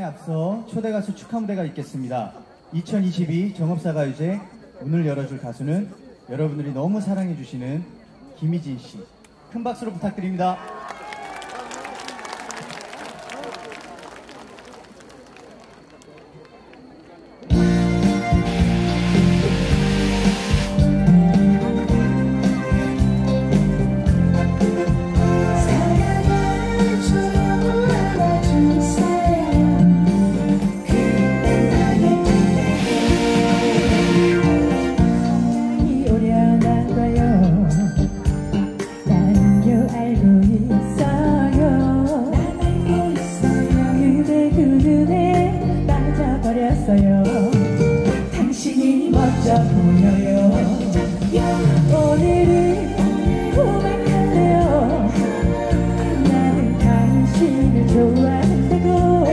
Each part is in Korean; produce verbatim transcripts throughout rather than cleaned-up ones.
시간에 앞서 초대 가수 축하 무대가 있겠습니다. 이천이십이 정읍사가요제 문을 열어줄 가수는 여러분들이 너무 사랑해 주시는 김희진 씨. 큰 박수로 부탁드립니다. 당신이 멋져 보여요. 오늘은 고백할래요. 나는 당신을 좋아한다고.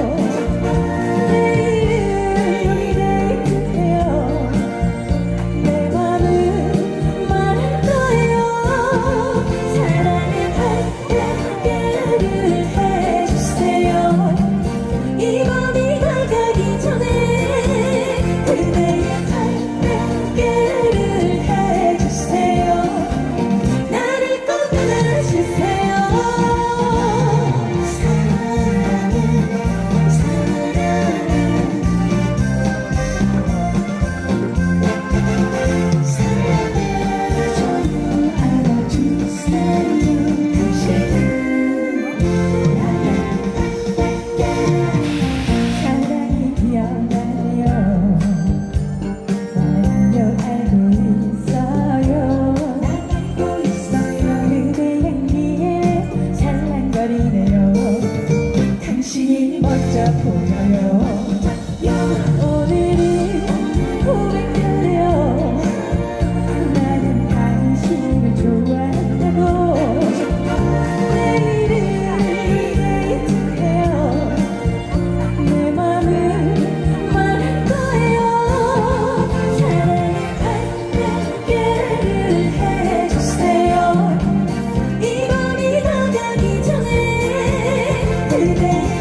내일은 여기 데이트해요. 내 맘은 말할 거예요. 사랑의 발단계를 해주세요. 이 밤이 다가기 전에 당신이 멋져 보여요. 오늘은 고백할래요. 나는 당신을 좋아한다고. 내일은 데이트해요. 내 맘은 말할 거예요. 사랑의 발단계를 해주세요. 이 밤이 다가기 전에 그대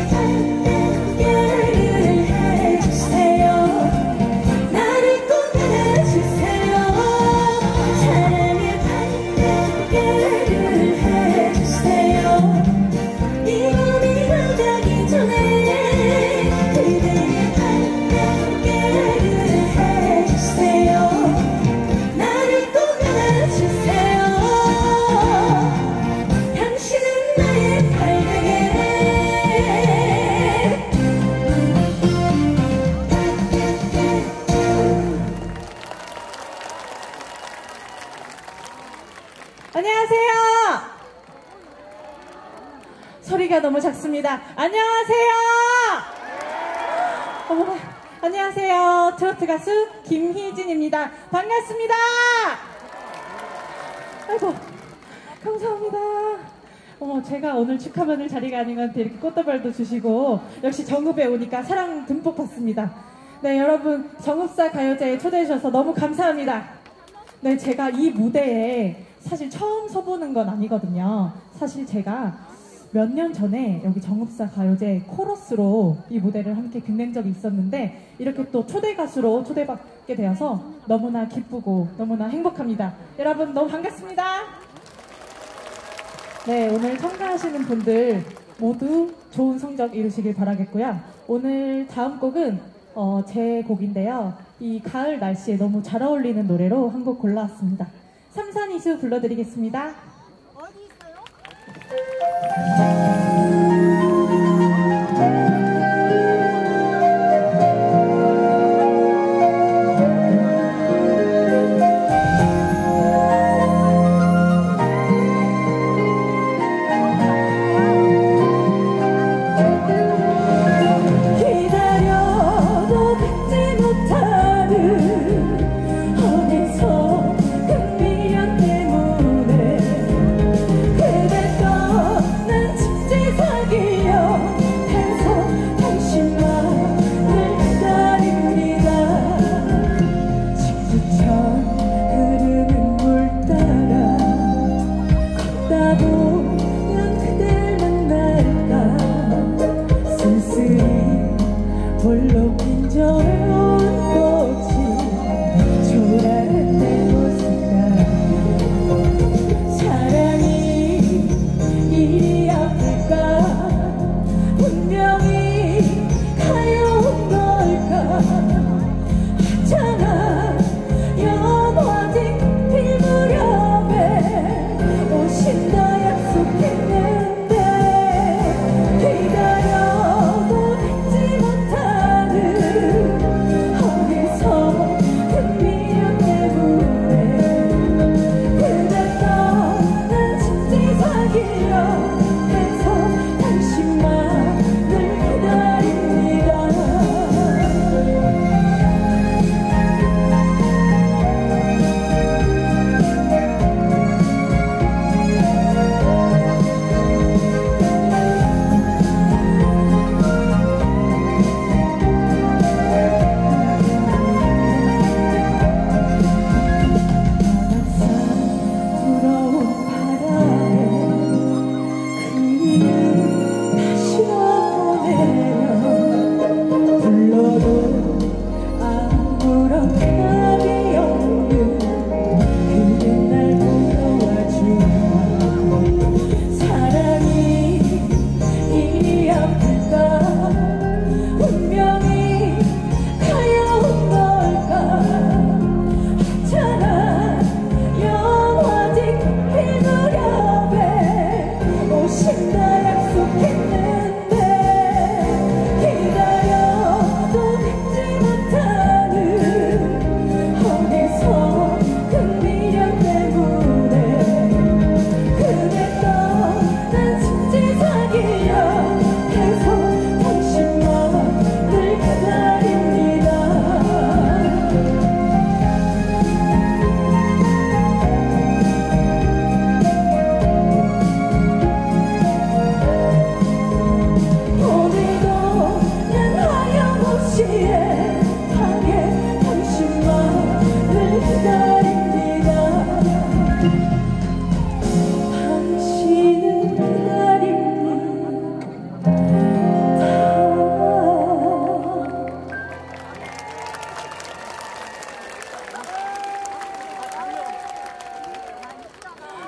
안녕하세요. 소리가 너무 작습니다. 안녕하세요. 어머나, 안녕하세요. 트로트 가수 김희진입니다. 반갑습니다. 아이고, 감사합니다. 어머, 제가 오늘 축하받을 자리가 아닌 건데 이렇게 꽃다발도 주시고 역시 정읍에 오니까 사랑 듬뿍 받습니다. 네, 여러분 정읍사 가요제에 초대해 주셔서 너무 감사합니다. 네, 제가 이 무대에 사실 처음 서보는 건 아니거든요. 사실 제가 몇 년 전에 여기 정읍사 가요제 코러스로 이 무대를 함께 빛낸 적이 있었는데 이렇게 또 초대 가수로 초대받게 되어서 너무나 기쁘고 너무나 행복합니다. 여러분 너무 반갑습니다. 네, 오늘 참가하시는 분들 모두 좋은 성적 이루시길 바라겠고요. 오늘 다음 곡은 어, 제 곡인데요. 이 가을 날씨에 너무 잘 어울리는 노래로 한 곡 골라왔습니다. 삼산이수 불러드리겠습니다. 어디 있어요? 그대 떠난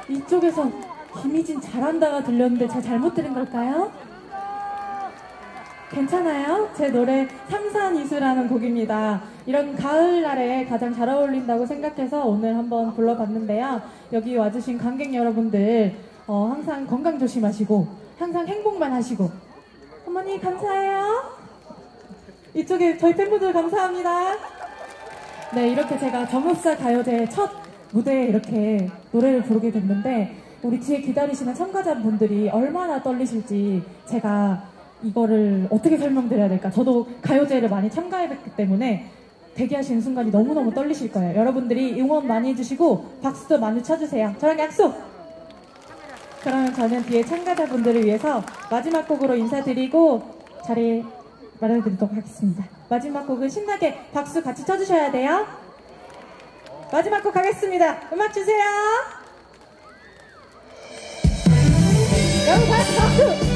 이쪽에서 김희진 잘한다가 들렸는데 잘 잘못 들은 걸까요? 괜찮아요? 제 노래 삼산이수라는 곡입니다. 이런 가을날에 가장 잘 어울린다고 생각해서 오늘 한번 불러봤는데요. 여기 와주신 관객 여러분들 어, 항상 건강 조심하시고 항상 행복만 하시고 어머니 감사해요. 이쪽에 저희 팬분들 감사합니다. 네, 이렇게 제가 정읍사 가요제 첫 무대에 이렇게 노래를 부르게 됐는데 우리 뒤에 기다리시는 참가자분들이 얼마나 떨리실지 제가 이거를 어떻게 설명드려야 될까? 저도 가요제를 많이 참가해봤기 때문에 대기하시는 순간이 너무너무 떨리실 거예요. 여러분들이 응원 많이 해주시고 박수도 많이 쳐주세요. 저랑 약속! 그러면 저는 뒤에 참가자분들을 위해서 마지막 곡으로 인사드리고 자리 마련해드리도록 하겠습니다. 마지막 곡은 신나게 박수 같이 쳐주셔야 돼요. 마지막 곡 가겠습니다. 음악 주세요. 여러분 박수 박수!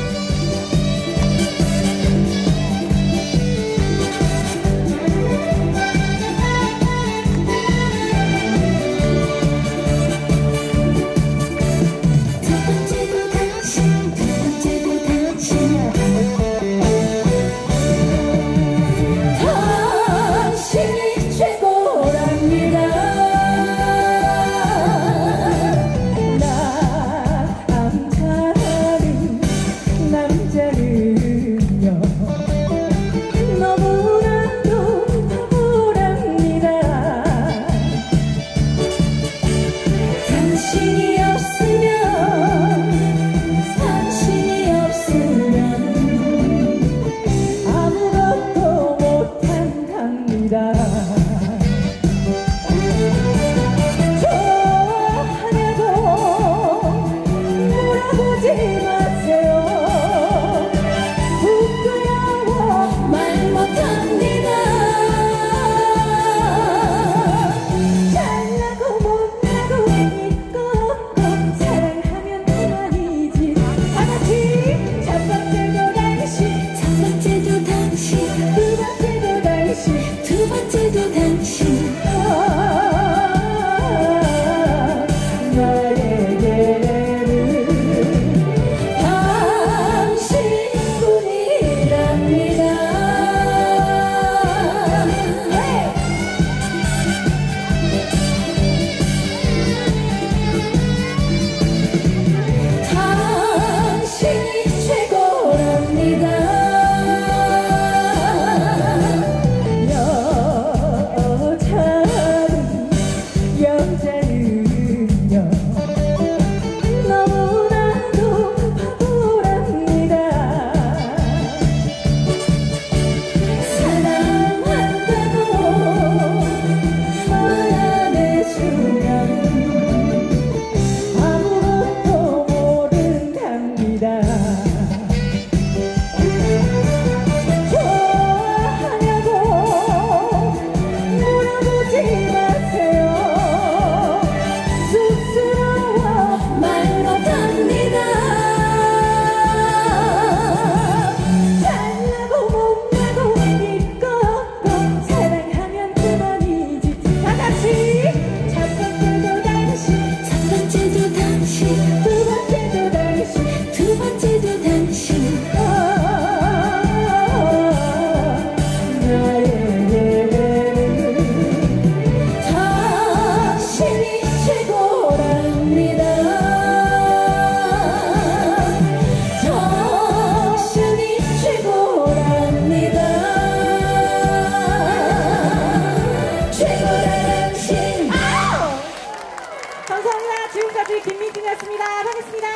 지금까지 김민진이었습니다. 반갑습니다.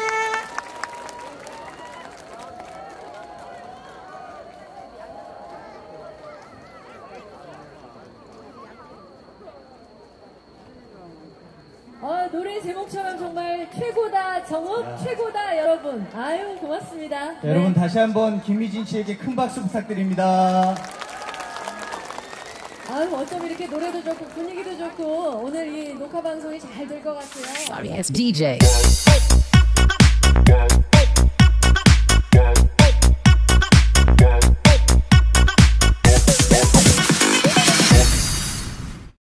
어, 노래 제목처럼 정말 최고다 정읍 야. 최고다 여러분. 아유 고맙습니다. 네, 여러분 네. 다시 한번 김미진 씨에게 큰 박수 부탁드립니다. 아유 어쩜 이렇게 노래도 좋고 분위기도 좋고 오늘 이 녹화 방송이 잘 될 것 같아요. Sorry, it's D J.